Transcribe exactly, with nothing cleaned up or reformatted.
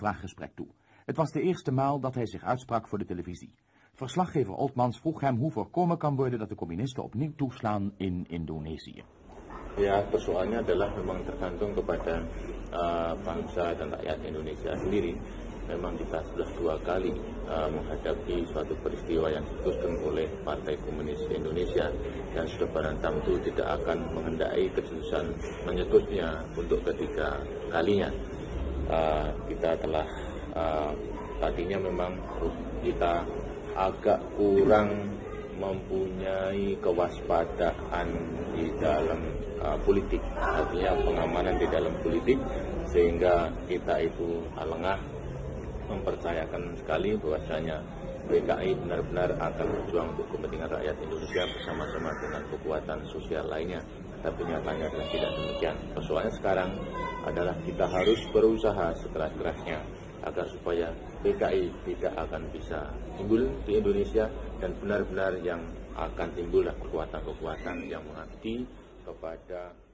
vraaggesprek toe. Het was de eerste maal dat hij zich uitsprak voor de televisie. Verslaggever Oltmans vroeg hem hoe voorkomen kan worden dat de communisten opnieuw toeslaan in Indonesië. Ya, persoalannya adalah memang tergantung kepada uh, bangsa dan rakyat Indonesia sendiri. Memang kita sudah dua kali uh, menghadapi suatu peristiwa yang diputuskan oleh Partai Komunis Indonesia dan sudah barang tentu tidak akan mengendai keputusan menyetusnya untuk ketiga kalinya. Uh, kita telah uh, tadinya memang kita agak kurang mempunyai kewaspadaan di dalam uh, politik, artinya pengamanan di dalam politik, sehingga kita itu lengah mempercayakan sekali bahwasanya P K I benar-benar akan berjuang untuk kepentingan rakyat Indonesia bersama-sama dengan kekuatan sosial lainnya. Tapi nyatanya adalah tidak demikian. Persoalannya sekarang adalah kita harus berusaha sekeras-kerasnya agar supaya P K I tidak akan bisa timbul di Indonesia dan benar-benar yang akan timbullah kekuatan-kekuatan yang mengabdi kepada